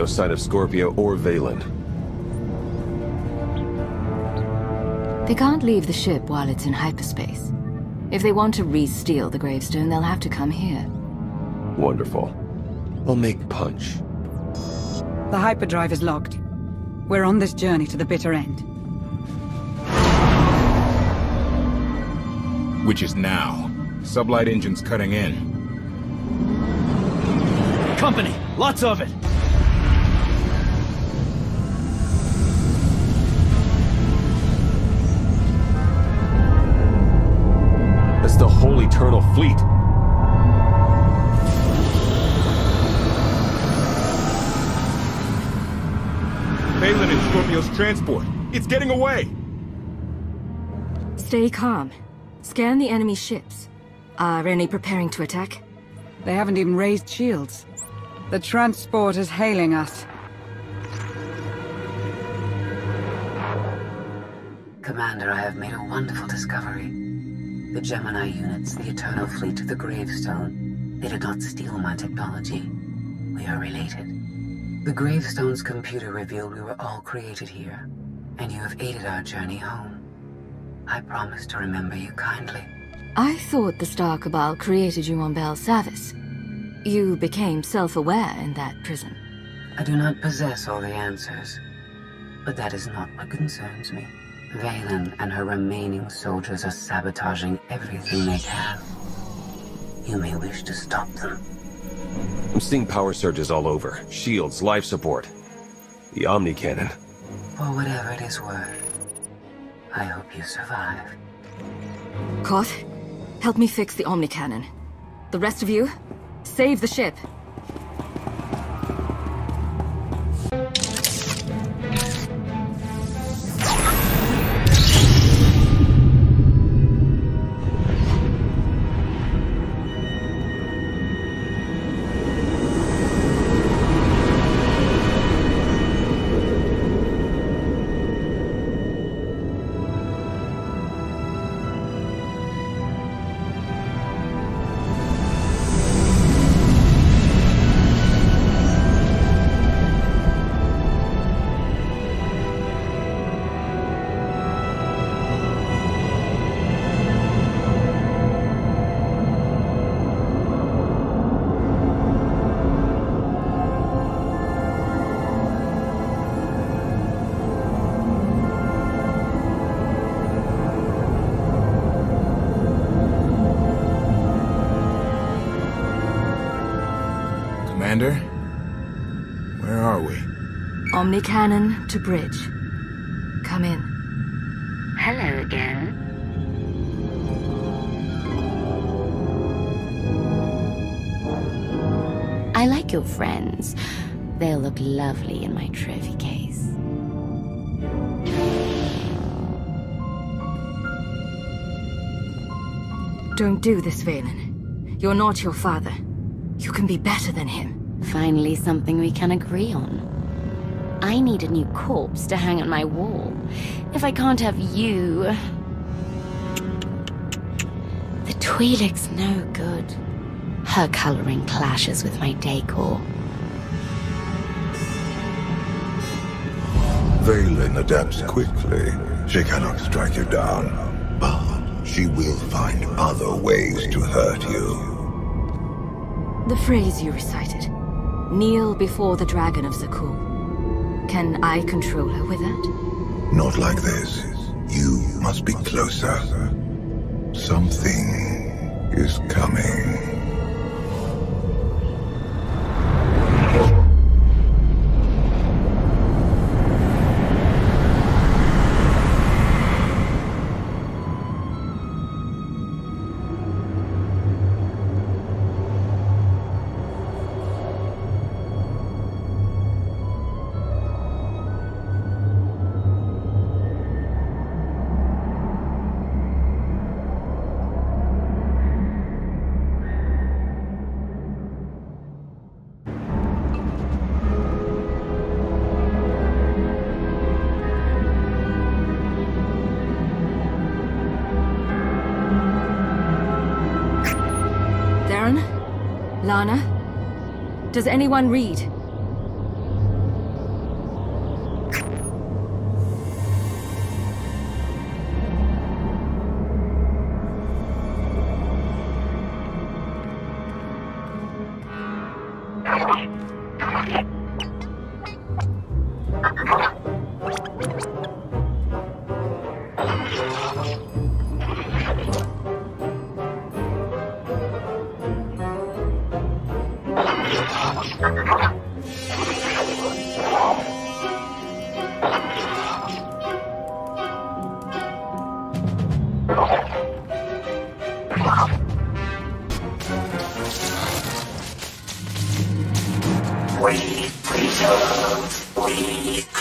no sign of Scorpio or Vaylin. They can't leave the ship while it's in hyperspace. If they want to re-steal the gravestone, they'll have to come here. Wonderful. I'll make punch. The hyperdrive is locked. We're on this journey to the bitter end. Which is now. Sublight engines cutting in. Company! Lots of it! That's the whole Eternal Fleet. Vaylin and Scorpio's transport. It's getting away! Stay calm. Scan the enemy ships. Are any preparing to attack? They haven't even raised shields. The transport is hailing us. Commander, I have made a wonderful discovery. The Gemini units, the Eternal Fleet, the Gravestone, they did not steal my technology. We are related. The Gravestone's computer revealed we were all created here, and you have aided our journey home. I promise to remember you kindly. I thought the Star Cabal created you on Bel Savis. You became self-aware in that prison. I do not possess all the answers, but that is not what concerns me. Vaylin and her remaining soldiers are sabotaging everything they can. You may wish to stop them. I'm seeing power surges all over. Shields, life support. The Omni Cannon. For whatever it is worth, I hope you survive. Koth, help me fix the Omni Cannon. The rest of you, save the ship. Commander? Where are we? Omni Cannon to bridge. Come in. Hello again. I like your friends. They'll look lovely in my trophy case. Don't do this, Vaylin. You're not your father. You can be better than him. Finally something we can agree on. I need a new corpse to hang on my wall. If I can't have you... The Twi'lek's no good. Her coloring clashes with my decor. Vaylin adapts quickly. She cannot strike you down, but she will find other ways to hurt you. The phrase you recited. Kneel before the Dragon of Zakuul. Can I control her with that? Not like this. You must be closer. Something is coming. Lana? Does anyone read?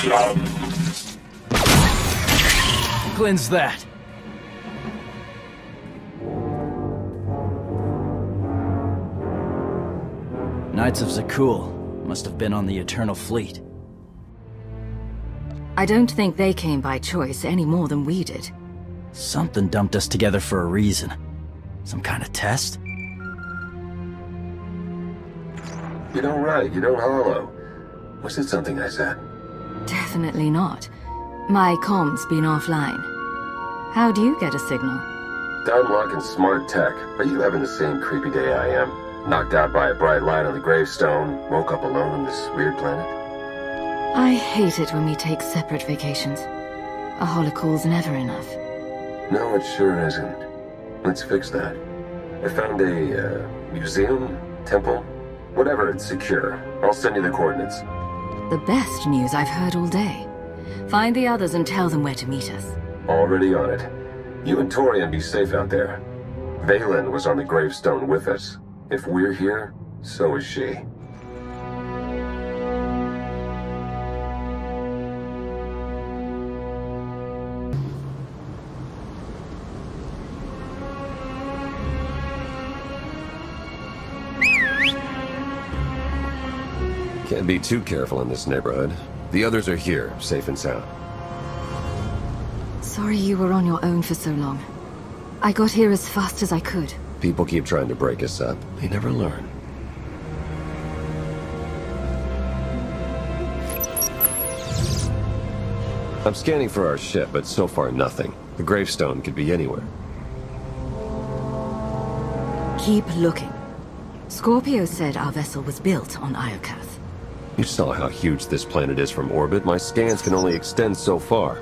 Cleanse that. Knights of Zakul must have been on the Eternal Fleet. I don't think they came by choice any more than we did. Something dumped us together for a reason. Some kind of test? You don't write, you don't hollow. Was it something I said? Definitely not. My comm's been offline. How do you get a signal? Downlock and smart tech. Are you having the same creepy day I am? Knocked out by a bright light on the gravestone, woke up alone on this weird planet? I hate it when we take separate vacations. A holocall's never enough. No, it sure isn't. Let's fix that. I found a, museum? Temple? Whatever, it's secure. I'll send you the coordinates. The best news I've heard all day. Find the others and tell them where to meet us. Already on it. You and Torian be safe out there. Valen was on the gravestone with us. If we're here, so is she. Can't be too careful in this neighborhood. The others are here, safe and sound. Sorry you were on your own for so long. I got here as fast as I could. People keep trying to break us up. They never learn. I'm scanning for our ship, but so far nothing. The gravestone could be anywhere. Keep looking. Scorpio said our vessel was built on Iokath. You saw how huge this planet is from orbit. My scans can only extend so far.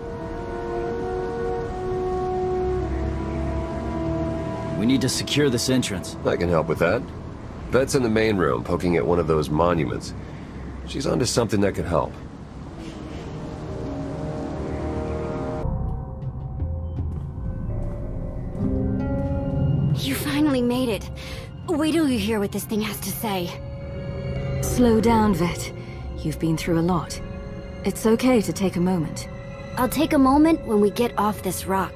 We need to secure this entrance. I can help with that. Vet's in the main room, poking at one of those monuments. She's onto something that could help. You finally made it. Wait till you hear what this thing has to say. Slow down, Vet. You've been through a lot. It's okay to take a moment. I'll take a moment when we get off this rock.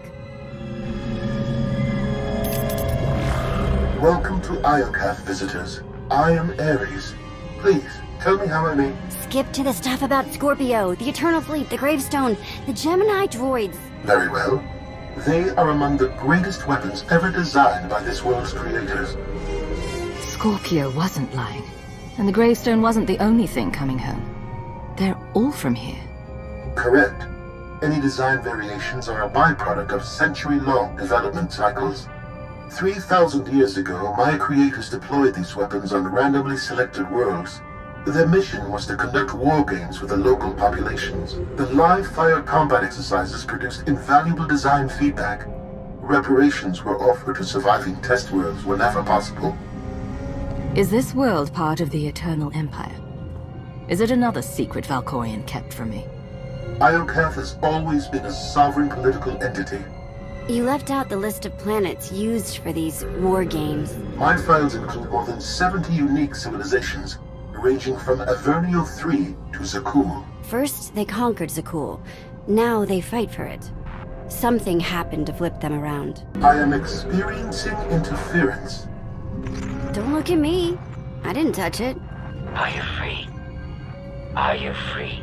Welcome to Iokath, visitors. I am Ares. Please, tell me how I may... Skip to the stuff about Scorpio, the Eternal Fleet, the Gravestone, the Gemini droids. Very well. They are among the greatest weapons ever designed by this world's creators. Scorpio wasn't lying. And the gravestone wasn't the only thing coming home. They're all from here. Correct. Any design variations are a byproduct of century-long development cycles. 3,000 years ago, my creators deployed these weapons on randomly selected worlds. Their mission was to conduct war games with the local populations. The live-fire combat exercises produced invaluable design feedback. Reparations were offered to surviving test worlds whenever possible. Is this world part of the Eternal Empire? Is it another secret Valkorion kept from me? Iokath has always been a sovereign political entity. You left out the list of planets used for these war games. My files include more than 70 unique civilizations, ranging from Avernio 3 to Zakul. First, they conquered Zakul. Now they fight for it. Something happened to flip them around. I am experiencing interference. Don't look at me. I didn't touch it. Are you free? Are you free?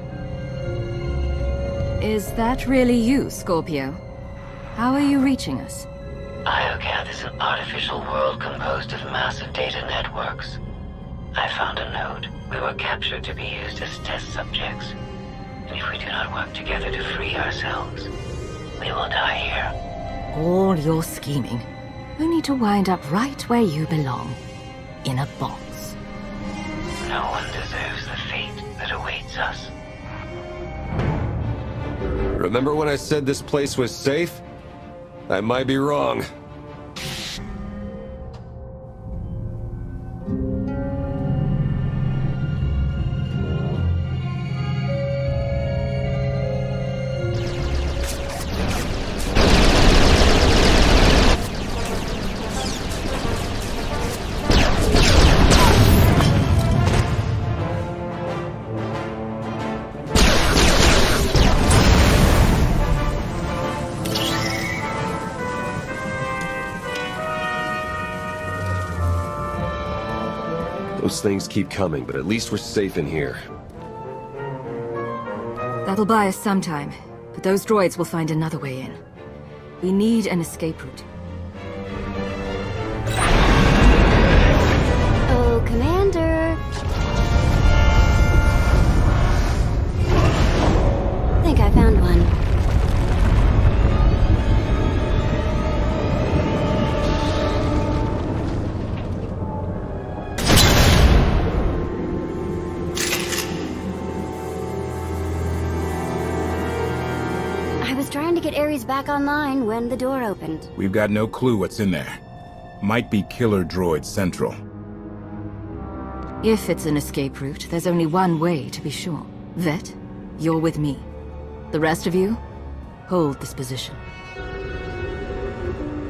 Is that really you, Scorpio? How are you reaching us? Iokath is an artificial world composed of massive data networks. I found a node. We were captured to be used as test subjects. And if we do not work together to free ourselves, we will die here. All your scheming, only to wind up right where you belong. In a box. No one deserves the fate that awaits us. Remember when I said this place was safe? I might be wrong. Those things keep coming, but at least we're safe in here. That'll buy us some time, but those droids will find another way in. We need an escape route. Oh, Commander. I think I found one. Trying to get Ares back online when the door opened. We've got no clue what's in there. Might be Killer Droid Central. If it's an escape route, there's only one way to be sure. Vet, you're with me. The rest of you, hold this position.